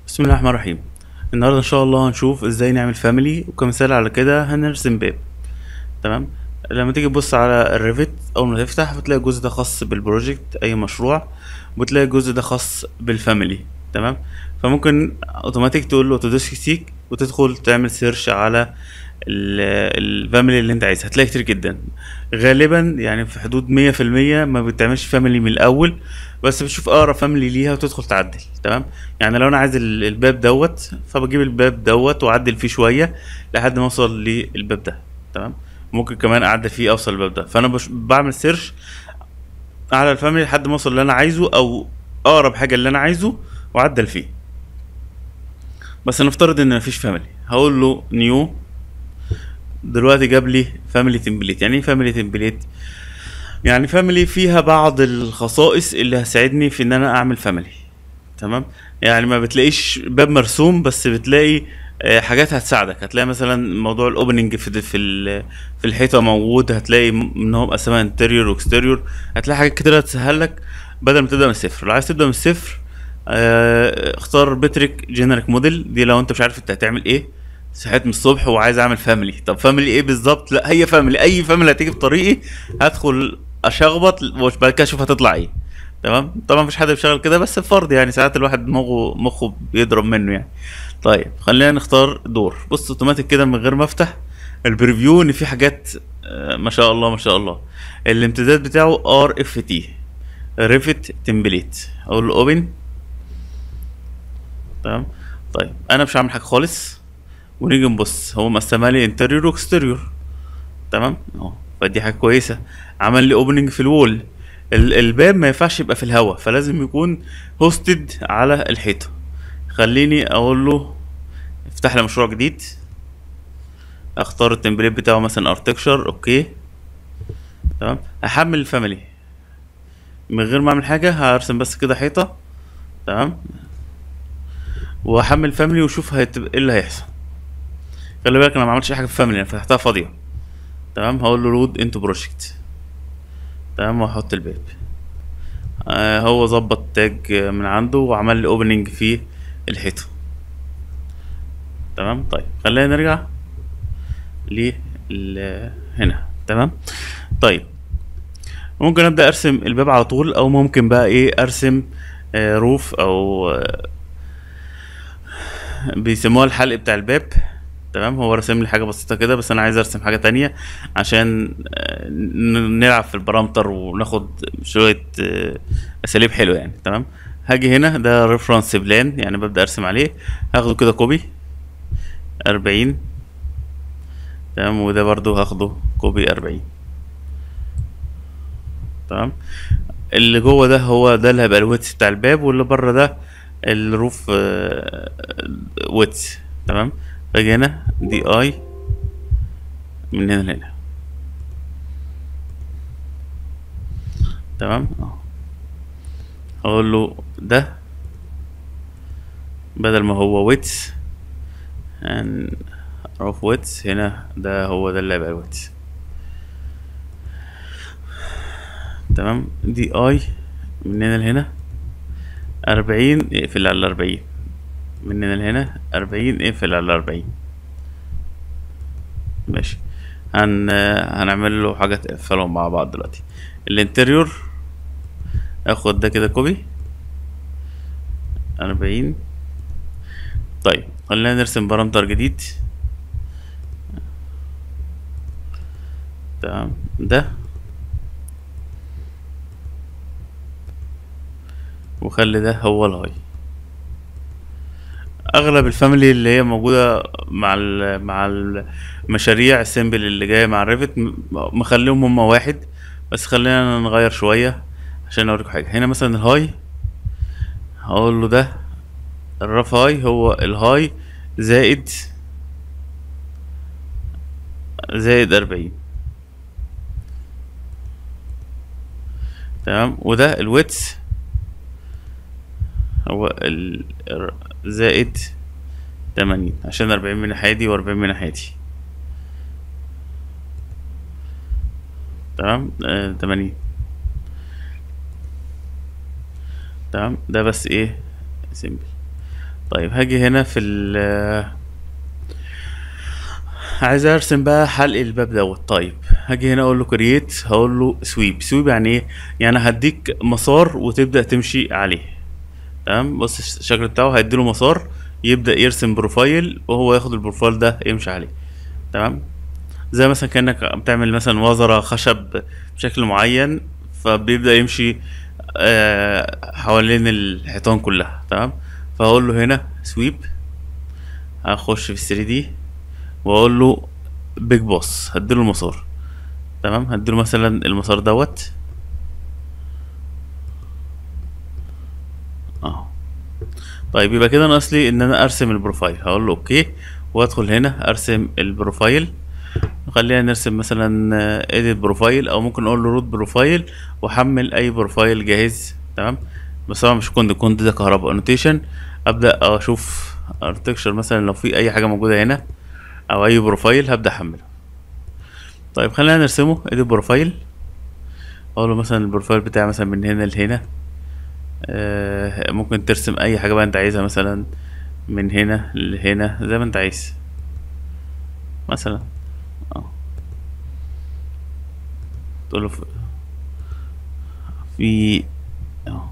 بسم الله الرحمن الرحيم. النهارده ان شاء الله هنشوف ازاي نعمل فاميلي، وكمثال على كده هنرسم باب. تمام. لما تيجي تبص على الريفت اول ما تفتح بتلاقي الجزء ده خاص بالبروجكت اي مشروع، وبتلاقي الجزء ده خاص بالفاميلي. تمام. فممكن اوتوماتيك تقول له اوتوديسك سيك وتدخل تعمل سيرش على الفاميلي اللي انت عايزها، هتلاقي كتير جدا. غالبا يعني في حدود 100% ما بتعملش فاميلي من الاول، بس بتشوف اقرب فاميلي ليها وتدخل تعدل. تمام. يعني لو انا عايز الباب دوت، فبجيب الباب دوت واعدل فيه شويه لحد ما اوصل للباب ده. تمام. ممكن كمان اعدل فيه اوصل للباب ده، فانا بعمل سيرش على الفاميلي لحد ما اوصل اللي انا عايزه او اقرب حاجه اللي انا عايزه واعدل فيه. بس نفترض ان مفيش فاميلي، هقول له نيو. دلوقتي جاب لي فاميلي تمبليت. يعني ايه فاميلي تمبليت؟ يعني فاميلي فيها بعض الخصائص اللي هتساعدني في ان انا اعمل فاميلي. تمام. يعني ما بتلاقيش باب مرسوم، بس بتلاقي حاجات هتساعدك. هتلاقي مثلا موضوع الاوبننج في الحيطه موجود، هتلاقي ان هو مقسمها انتريور واكستيريور. هتلاقي حاجات كتير هتسهل لك بدل ما تبدا من الصفر. لو عايز تبدا من الصفر اختار بتريك جينيريك موديل دي لو انت مش عارف انت هتعمل ايه. صحيت من الصبح وعايز اعمل فاميلي، طب فاميلي ايه بالظبط؟ لا، هي فاميلي، اي فاميلي هتيجي في طريقي هدخل اشخبط وبعد كده اشوف هتطلع ايه. تمام. طبعا مفيش حد بيشتغل كده، بس فرض يعني ساعات الواحد مخه بيضرب منه يعني. طيب خلينا نختار دور. بص اوتوماتيك كده من غير ما افتح البريفيو ان في حاجات ما شاء الله ما شاء الله. الامتداد بتاعه ار اف تي، ريفت تمبليت. اقول له اوبن. تمام. طيب انا مش هعمل حاجه خالص، ونيجي نبص هو مقسمها لي انتريور واكستيريور. تمام اهو، فدي حاجه كويسه. عمل لي اوبننج في الوول. الباب ما ينفعش يبقى في الهواء، فلازم يكون هوستد على الحيطه. خليني اقول له افتح لي مشروع جديد. اختار التمبليت بتاعه مثلا ارتكشر. اوكي. تمام. هحمل الفاميلي من غير ما اعمل حاجه، هرسم بس كده حيطه. تمام. واحمل فاميلي وشوف ايه اللي هيحصل. خلي بالك انا ما عملتش حاجه في فاميلي، انا فتحتها فاضيه. تمام. هقول له رود انتو بروجكت. تمام. واحط الباب. هو ظبط تاج من عنده وعمل لي اوبننج في الحيطه. تمام. طيب خلينا نرجع هنا. تمام. طيب ممكن ابدا ارسم الباب على طول، او ممكن بقى ايه ارسم روف، او بيسموها الحلق بتاع الباب. تمام. هو رسم لي حاجه بسيطه كده، بس انا عايز ارسم حاجه تانية عشان نلعب في البارامتر وناخد شويه اساليب حلوه يعني. تمام. هاجي هنا ده ريفرنس بلان، يعني ببدا ارسم عليه. هاخده كده كوبي 40. تمام. وده برضو هاخده كوبي 40. تمام. اللي جوه ده هو ده اللي هيبقى الويتس بتاع الباب، واللي بره ده الروف ويتس. تمام. باجي هنا دي اي من هنا لهنا. تمام اهو. اقول له ده بدل ما هو ويتس روف ويتس، هنا ده هو ده اللي هيبقى الويتس. تمام. دي اي من هنا لهنا 40. اقفل على 40. من هنا لهنا 40. اقفل على 40. ماشي. هنعمل له حاجة تقفلهم مع بعض دلوقتي. الانتريور اخد ده كده كوبي 40. طيب خلينا نرسم بارامتر جديد. تمام. ده وخلي ده هو الهاي. اغلب الفاميلي اللي هي موجوده مع المشاريع السيمبل اللي جايه مع الريفت مخليهم هما واحد. بس خلينا نغير شويه عشان اوريكم حاجه. هنا مثلا الهاي هقول له ده الرف هاي هو الهاي زائد 40. تمام. وده الويتس هو زائد 80، عشان 40 من ناحية دي و40 من ناحية دي. تمام. 80. تمام. ده بس ايه سيمبل. طيب هاجي هنا في عايز ارسم بقى حلق الباب دوت. طيب هاجي هنا اقول له كرييت، هقول له سويب. سويب يعني ايه؟ يعني هديك مسار وتبدأ تمشي عليه. تمام، بص الشكل بتاعه هيديله مسار، يبدأ يرسم بروفايل وهو ياخد البروفايل ده يمشي عليه. تمام، زي مثلا كأنك بتعمل مثلا وزرة خشب بشكل معين، فبيبدأ يمشي حوالين الحيطان كلها. تمام، فهقول له هنا سويب، هخش في 3 دي واقول له بيج بوس، هديله المسار. تمام، هديله مثلا المسار دوت اهو. طيب يبقى كده ناقص لي ان انا ارسم البروفايل، هقول له اوكي وادخل هنا ارسم البروفايل. خلينا نرسم مثلا edit بروفايل، او ممكن اقول له روت بروفايل واحمل اي بروفايل جاهز. تمام، بس طبعا مش كنت ده كهرباء انوتيشن. ابدا اشوف ارتكشر مثلا لو في اي حاجه موجوده هنا او اي بروفايل هبدا احمله. طيب خلينا نرسمه edit بروفايل، اقول له مثلا البروفايل بتاعي مثلا من هنا لهنا. ممكن ترسم اي حاجه بقى انت عايزها، مثلا من هنا لهنا زي ما انت عايز مثلا. اه تقول له في اه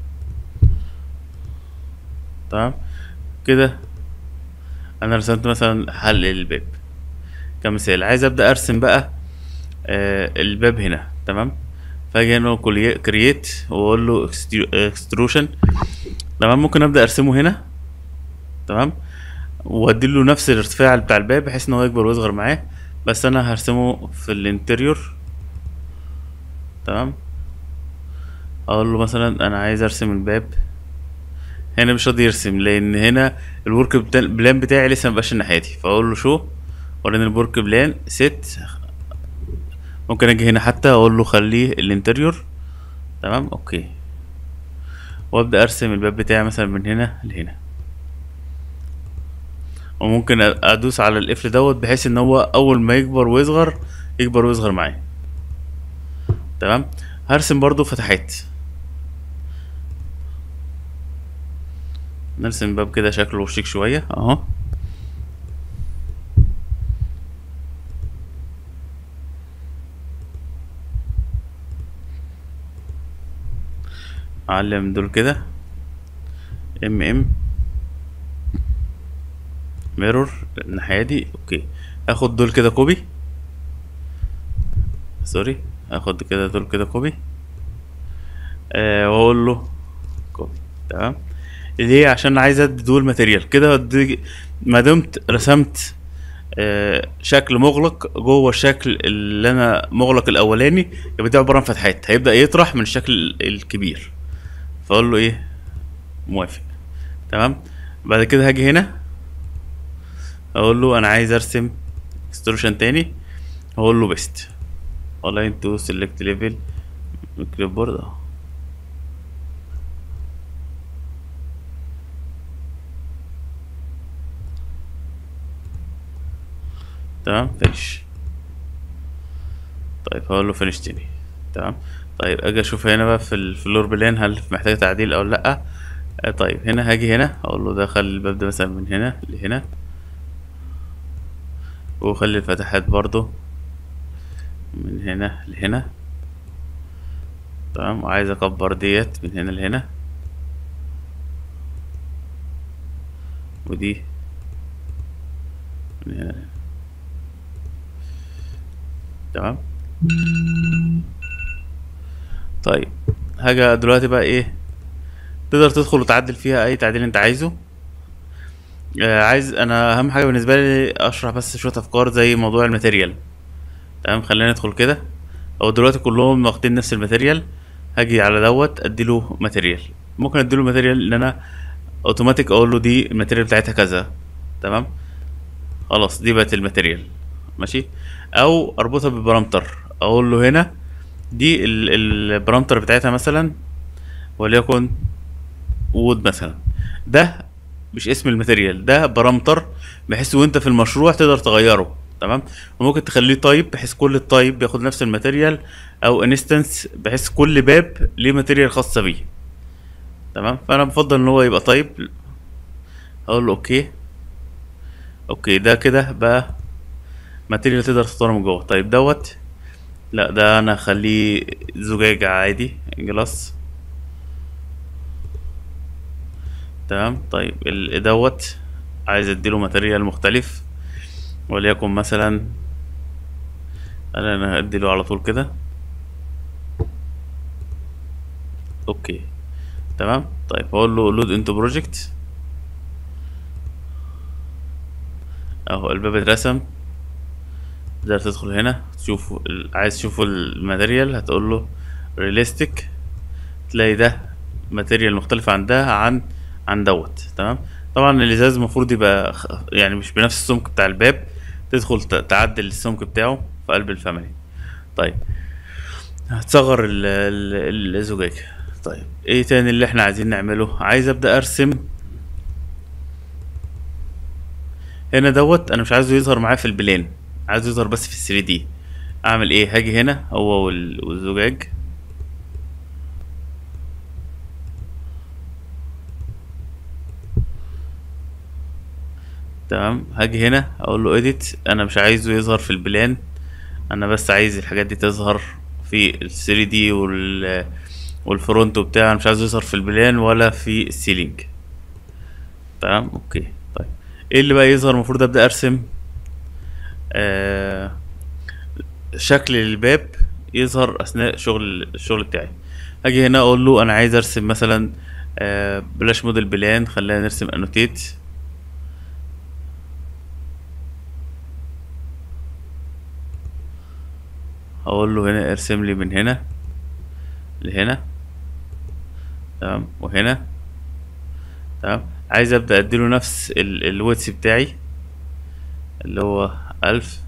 تمام كده. انا رسمت مثلا حل الباب كمثال. عايز ابدا ارسم بقى الباب هنا. تمام، فاجي هنا كرييت واقول له اكستروشن. تمام، ممكن ابدا ارسمه هنا. تمام، وادي له نفس الارتفاع بتاع الباب بحيث ان هو يكبر ويصغر معاه، بس انا هرسمه في الانتريور. تمام، اقول له مثلا انا عايز ارسم الباب هنا. مش راضي يرسم لان هنا الورك بلان بتاعي لسه مبقاش ناحيتي، فاقول له شو وريني الورك بلان ست. ممكن اجي هنا حتى اقول له خليه الانتريور. تمام اوكي، وابدا ارسم الباب بتاعي مثلا من هنا لهنا. وممكن ادوس على القفل دوت بحيث ان هو اول ما يكبر ويصغر يكبر ويصغر معايا. تمام، هرسم برضو فتحات. نرسم باب كده شكله شيك شوية اهو. اعلم دول كده ام ميرور الناحية دي. اوكي، اخد دول كده كوبي، سوري، اخد كده دول كده كوبي واقول له كوبي. تمام، ليه؟ عشان عايز ادي دول ماتيريال كده. ما دمت رسمت شكل مغلق جوه الشكل اللي انا مغلق الاولاني، يبقى ده عباره عن فتحات، هيبدا يطرح من الشكل الكبير. فاقول له ايه؟ موافق. تمام، بعد كده هاجي هنا اقول له انا عايز ارسم اكستروشن تاني، هقول له بيست الاين تو سيلكت ليفل كليب بورد اهو. تمام فينش. طيب هقول له فينش تاني. تمام، طيب اجي اشوف هنا بقى في الفلور بلان هل محتاج تعديل او لا. طيب هنا هاجي هنا اقول له دخل الباب ده مثلا من هنا لهنا، وخلي الفتحات برضو من هنا لهنا. تمام، وعايز اكبر ديت من هنا لهنا، ودي من هنا لهنا. تمام، طيب حاجة دلوقتي بقى ايه، تقدر تدخل وتعدل فيها اي تعديل انت عايزه. عايز انا اهم حاجة بالنسبة لي اشرح بس شوية افكار زي موضوع الماتيريال. تمام، خلينا ندخل كده. هو دلوقتي كلهم واخدين نفس الماتيريال. هاجي على دوت اديله ماتيريال. ممكن اديله ماتيريال ان انا اوتوماتيك اقول له دي الماتيريال بتاعتها كذا. تمام، خلاص دي بقت الماتيريال. ماشي، او اربطها ببارامتر، اقول له هنا دي البارامتر بتاعتها مثلا وليكن وود مثلا. ده مش اسم الماتيريال، ده بارامتر بحيث وانت في المشروع تقدر تغيره. تمام، وممكن تخليه تايب بحيث كل التايب بياخد نفس الماتيريال، او انستنس بحيث كل باب ليه ماتيريال خاصة بيه. تمام، فانا بفضل ان هو يبقى تايب. اقول له اوكي. اوكي ده كده بقى ماتيريال تقدر تختاره من جوه. طيب دوت، لا ده انا اخليه زجاج عادي جلاس. تمام. طيب دوت عايز اديله ماتيريال مختلف، وليكن مثلا انا هديله على طول كده. اوكي تمام. طيب هقول له لود انتو بروجكت، اهو الباب اترسم. تقدر تدخل هنا تشوف عايز تشوف الماتيريال، هتقول له ريليستيك، تلاقي ده ماتيريال مختلف عن ده عن دوت. تمام. طبعا الازاز المفروض يبقى يعني مش بنفس السمك بتاع الباب، تدخل تعدل السمك بتاعه في قلب الفاميلي. طيب هتصغر الزجاج. طيب ايه تاني اللي احنا عايزين نعمله؟ عايز ابدا ارسم هنا دوت. انا مش عايزه يظهر معايا في البلان، عايزه يظهر بس في 3 دي. اعمل ايه؟ هاجي هنا هو والزجاج. تمام. هاجي هنا اقول له edit، انا مش عايزه يظهر في البلان، انا بس عايز الحاجات دي تظهر في ال 3 دي والفرونت بتاعه. انا مش عايزه يظهر في البلان ولا في السيلينج. تمام. اوكي. طيب ايه اللي بقى يظهر؟ المفروض ابدا ارسم آه شكل الباب يظهر اثناء الشغل بتاعي. هاجي هنا اقول له انا عايز ارسم مثلا بلاش موديل بلان، خلينا نرسم انوتيت. اقول له هنا ارسم لي من هنا لهنا. تمام. وهنا. تمام. عايز ابدا اديله نفس الويتس بتاعي اللي هو 1000.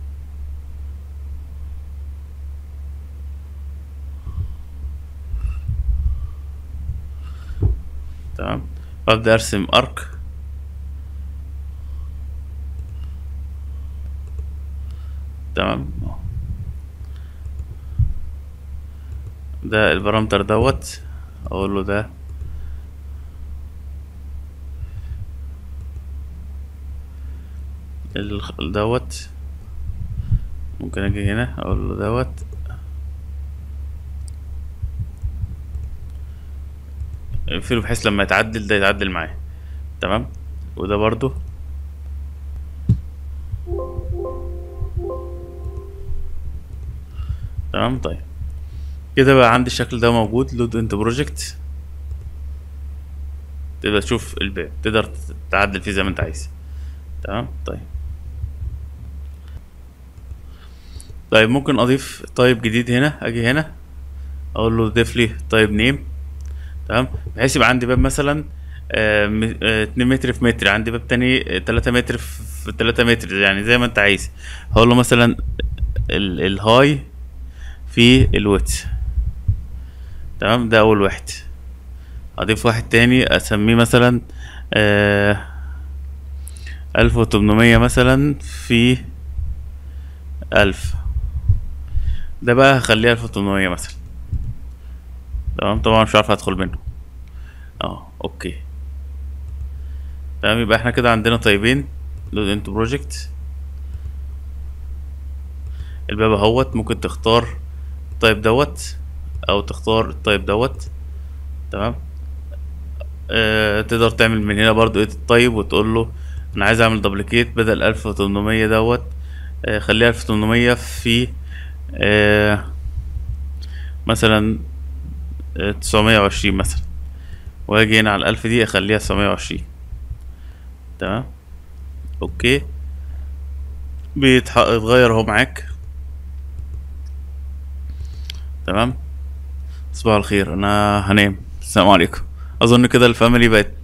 تمام. وابدا ارسم ارك. تمام. ده البارامتر دوت، اقول له ده دوت. ممكن اجي هنا اقول له دوت اقفله بحيث لما يتعدل ده يتعدل معاه. تمام. وده برضو. تمام. طيب كده بقى عندي الشكل ده موجود. لود انت بروجكت، تقدر تشوف الباب، تقدر تعدل فيه زي ما انت عايز. تمام. طيب ممكن اضيف تايب جديد هنا. اجي هنا اقول له ضيف لي تايب نيم. تمام. بحيث يبقى عندي باب مثلا 2 متر في متر، عندي باب تاني 3 متر في 3 متر، يعني زي ما انت عايز. هقول له مثلا الهاي في الويدث. تمام. ده اول واحد. اضيف واحد تاني اسميه مثلا 1800 مثلا في 1000. ده بقى هخليه 1800 مثلا. تمام. طبعا مش عارف ادخل منه. اوكي. تمام. يبقى احنا كده عندنا طيبين. لود انتو بروجكت، الباب اهوت. ممكن تختار الطيب دوت او تختار الطيب دوت. تمام. تقدر تعمل من هنا برضو ايه الطيب وتقول له انا عايز اعمل دبليكيت بدل 1800 دوت. خليها 1800 في مثلا 920 مثلا، واجي هنا على 1000 دي اخليها 920. تمام. اوكي. بيتغير اهو معاك. تمام. صباح الخير، انا هنام. السلام عليكم. اظن كده الفاميلي بقت